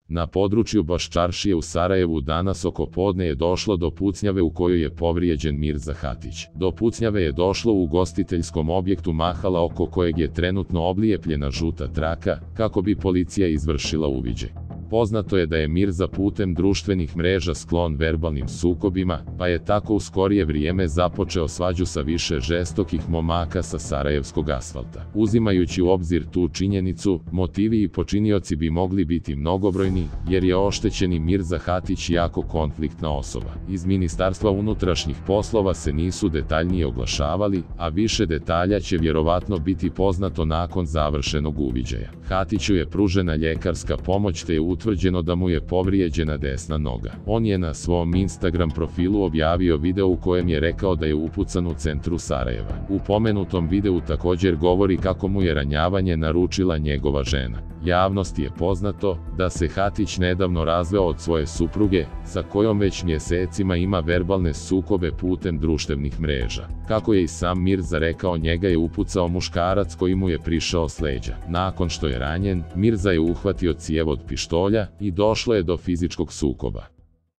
Na području Baščaršije u Sarajevu danas oko podne je došlo do pucnjave u kojoj je povrijeđen Mirza Hatić. Do pucnjave je došlo u ugostiteljskom objektu Mahala oko kojeg je trenutno oblijepljena žuta traka, kako bi policija izvršila uviđaj. Poznato je da je Mirza putem društvenih mreža sklon verbalnim sukobima, pa je tako u skorije vrijeme započeo svađu sa više žestokih momaka sa sarajevskog asfalta. Uzimajući u obzir tu činjenicu, motivi i počinioci bi mogli biti mnogobrojni, jer je oštećeni Mirza Hatić jako konfliktna osoba. Iz Ministarstva unutrašnjih poslova se nisu detaljnije oglašavali, a više detalja će vjerovatno biti poznato nakon završenog uviđaja. Hatiću je pružena ljekarska pomoć te je utvrđeno da mu je povrijeđena desna noga. On je na svom Instagram profilu objavio video u kojem je rekao da je upucan u centru Sarajeva. U pomenutom videu također govori kako mu je ranjavanje naručila njegova žena. Javnosti je poznato da se Hatić nedavno razveo od svoje supruge, sa kojom već mjesecima ima verbalne sukobe putem društvenih mreža. Kako je i sam Mirza rekao, njega je upucao muškarac koji mu je prišao s leđa. Nakon što je ranjen, Mirza je uhvatio cijev od pištolja i došlo je do fizičkog sukoba.